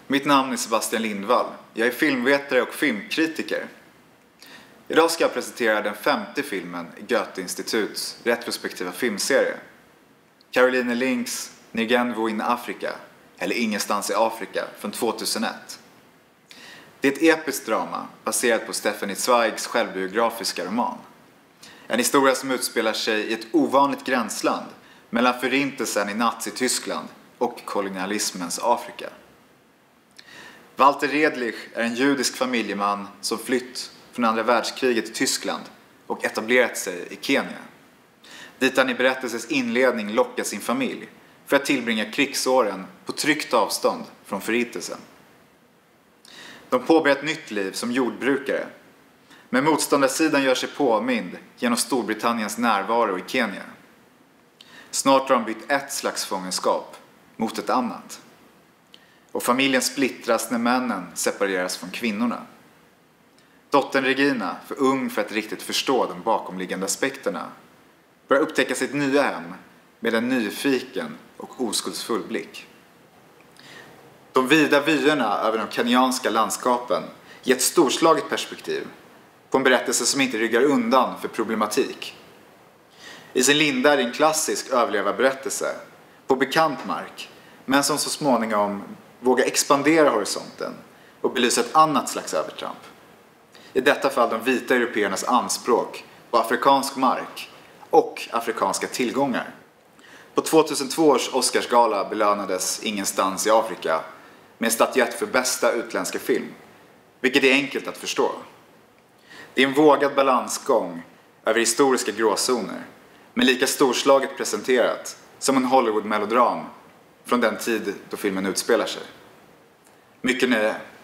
Mitt namn är Sebastian Lindvall. Jag är filmvetare och filmkritiker. Idag ska jag presentera den 5:e filmen i Goethe-instituts retrospektiva filmserie. Caroline Links Nirgendwo in Afrika, eller Ingenstans i Afrika, från 2001. Det är ett episkt drama baserat på Stefanie Zweigs självbiografiska roman. En historia som utspelar sig i ett ovanligt gränsland mellan förintelsen i Nazityskland och kolonialismens Afrika. Walter Redlich är en judisk familjeman som flytt från andra världskriget till Tyskland och etablerat sig i Kenya. Dit han i berättelsens inledning lockar sin familj för att tillbringa krigsåren på tryggt avstånd från förintelsen. De påbörjar ett nytt liv som jordbrukare, men motståndarsidan gör sig påmind genom Storbritanniens närvaro i Kenya. Snart har de bytt ett slags fångenskap mot ett annat. Och familjen splittras när männen separeras från kvinnorna. Dottern Regina, för ung för att riktigt förstå de bakomliggande aspekterna, börjar upptäcka sitt nya hem med en nyfiken och oskuldsfull blick. De vida vyerna över de kenyanska landskapen ger ett storslaget perspektiv på en berättelse som inte ryggar undan för problematik. I sin linda är det en klassisk överlevarberättelse på bekant mark, men som så småningom vågar expandera horisonten och belysa ett annat slags övertramp. I detta fall de vita européernas anspråk på afrikansk mark och afrikanska tillgångar. På 2002 års Oscarsgala belönades Ingenstans i Afrika med en statyett för bästa utländska film, vilket är enkelt att förstå. Det är en vågad balansgång över historiska gråzoner, men lika storslaget presenterat som en Hollywood-melodram från den tid då filmen utspelar sig. Mycket nöje.